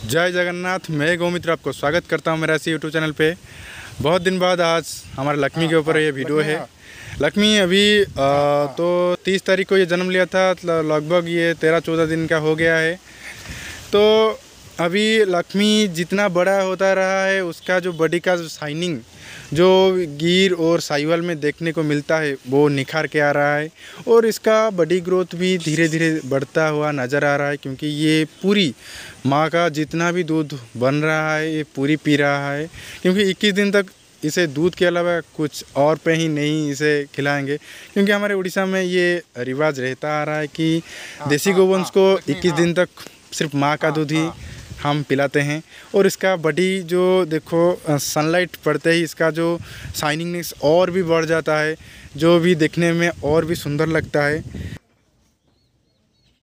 जय जगन्नाथ। मैं गौमित्र आपको स्वागत करता हूं मेरा इसी यूट्यूब चैनल पे। बहुत दिन बाद आज हमारे लक्ष्मी के ऊपर ये वीडियो है। लक्ष्मी अभी तो 30 तारीख को ये जन्म लिया था, लगभग ये 13-14 दिन का हो गया है। तो अभी लक्ष्मी जितना बड़ा होता रहा है उसका जो बॉडी का जो शाइनिंग जो गिर और साहिवाल में देखने को मिलता है वो निखार के आ रहा है और इसका बॉडी ग्रोथ भी धीरे धीरे बढ़ता हुआ नज़र आ रहा है, क्योंकि ये पूरी माँ का जितना भी दूध बन रहा है ये पूरी पी रहा है। क्योंकि 21 दिन तक इसे दूध के अलावा कुछ और पे ही नहीं इसे खिलाएंगे, क्योंकि हमारे उड़ीसा में ये रिवाज रहता आ रहा है कि देसी गोवंश को 21 दिन तक सिर्फ माँ का दूध ही हम पिलाते हैं। और इसका बॉडी जो देखो सनलाइट पड़ते ही इसका जो शाइनिंगनेस और भी बढ़ जाता है, जो भी देखने में और भी सुंदर लगता है।